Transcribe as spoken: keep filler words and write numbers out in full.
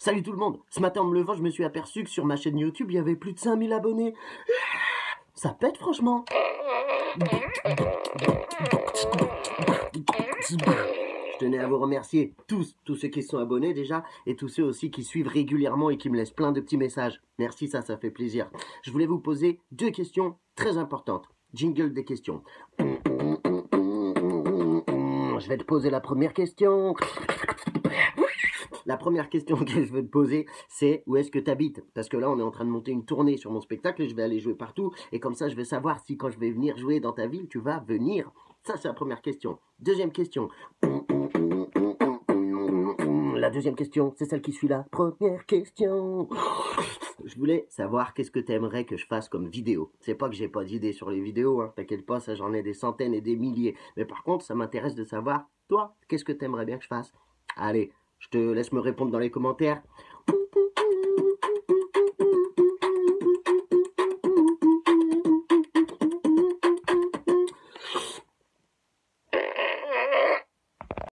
Salut tout le monde. Ce matin en me levant, je me suis aperçu que sur ma chaîne YouTube, il y avait plus de cinq mille abonnés. Ça pète franchement. Je tenais à vous remercier tous, tous ceux qui sont abonnés déjà, et tous ceux aussi qui suivent régulièrement et qui me laissent plein de petits messages. Merci, ça, ça fait plaisir. Je voulais vous poser deux questions très importantes. Jingle des questions. Je vais te poser la première question. La première question que je veux te poser, c'est où est-ce que tu habites? Parce que là, on est en train de monter une tournée sur mon spectacle et je vais aller jouer partout. Et comme ça, je vais savoir si quand je vais venir jouer dans ta ville, tu vas venir. Ça, c'est la première question. Deuxième question. La deuxième question, c'est celle qui suit la première question. Je voulais savoir qu'est-ce que tu aimerais que je fasse comme vidéo. C'est pas que j'ai pas d'idées sur les vidéos, hein. T'inquiète pas, ça j'en ai des centaines et des milliers. Mais par contre, ça m'intéresse de savoir, toi, qu'est-ce que tu aimerais bien que je fasse? Allez, je te laisse me répondre dans les commentaires.